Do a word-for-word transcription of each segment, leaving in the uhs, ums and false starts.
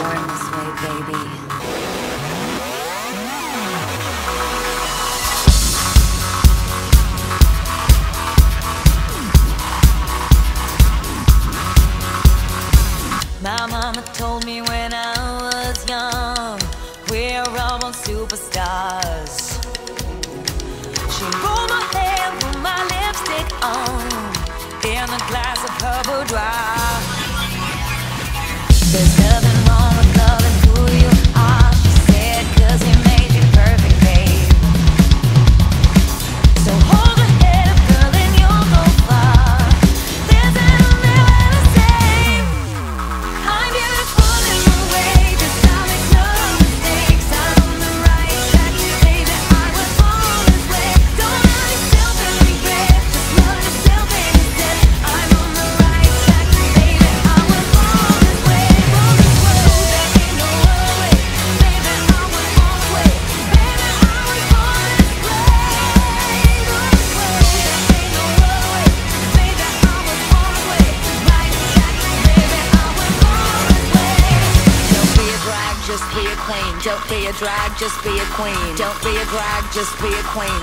born this way, baby. My mama told me when I was young, we're all born superstars. She rolled my hair, put my lipstick on, in a glass of her boudoir. There's nothing wrong with loving who you are, she said, cause he made you perfect, babe. So hold your head up, girl, and you'll go far. There's nothing there to say. I'm beautiful in my way, cause I make no mistakes. I'm on the right track, baby, I was born this way. Don't love yourself and regret, just love yourself instead. I'm on the right track, baby, I was born this way. Born this way, there ain't no other way. Baby, I was born this way. Baby, I was born this way. Born this way, there ain't no other way. Baby, I was born this way. Right track, baby, I was born this way. Don't be a drag, just be a queen. Don't be a drag, just be a queen. Don't be a drag, just be a queen.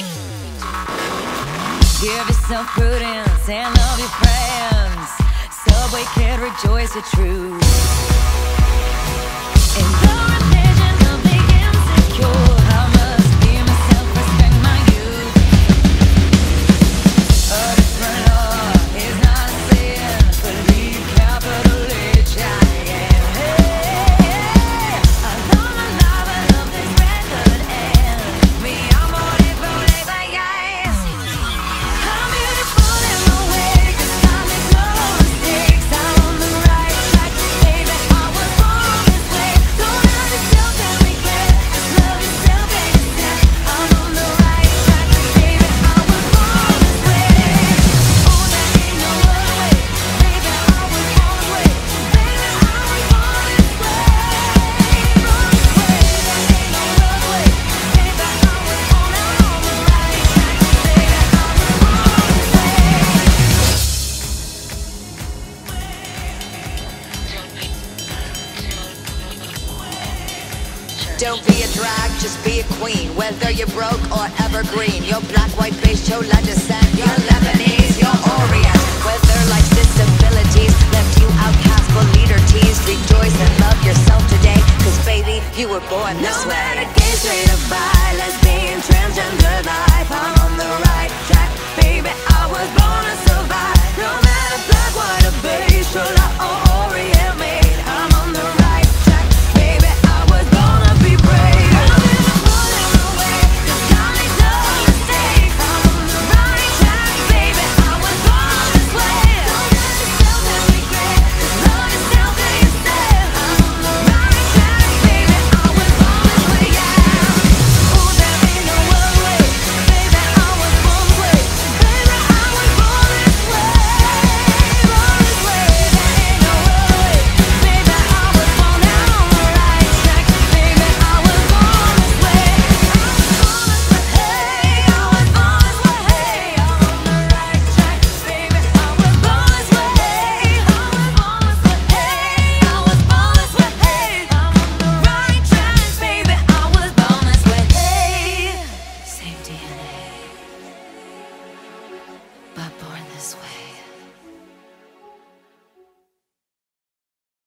Give yourself prudence and love your friends. Subway kid, rejoice your truth. In the religion of the insecure, I must be myself, respect my youth. A different law is not a sin, believe capital H I M. Hey, I love my life, I love this record, and me, I'm on it, rolling like ice. I'm beautiful in my way, cause I make no mistakes. I'm on the right track, baby, I was born this way. Don't love yourself and regret, just love yourself instead. I'm on the right track, baby, I was born this way. Oh, there ain't no other way, baby, I was born this way. Baby, I was born this way. Born this way, there ain't no other way. Baby, I was born, I'm on the right track, baby, I was born this way. Don't be a drag, just be a queen. Whether you're broke or evergreen, you're black, white, beige, chola descent, you're Lebanese, you're Orient. Whether life's disabilities left you outcast but leader teased, rejoice and love yourself today, cause baby, you were born this way. No matter gay, straight or bi, lesbian, transgender life, I'm on the right track, baby, I was born to survive. No matter black, white or beige, chola or Orient made, I'm on the right track, baby, I was born to be brave. I'm beautiful in my way, cause I make no mistakes. I'm on the right track, baby, I was born this way. Don't love yourself and regret, just love yourself instead. I'm on the right track, baby, I was born this way, yeah. Oh, there ain't no other way, baby, I was born this way. Baby, I was born this way. Born this way, there ain't no other way. Baby, I was born now on the right track, baby, I was born this way. I was born this way, hey, I was born this way, I'm on the right track, baby, I was born this way. I was born this way, hey, I was born this way, hey, I'm on the right track, baby, I was born this way, hey. Same D N A, but born this way.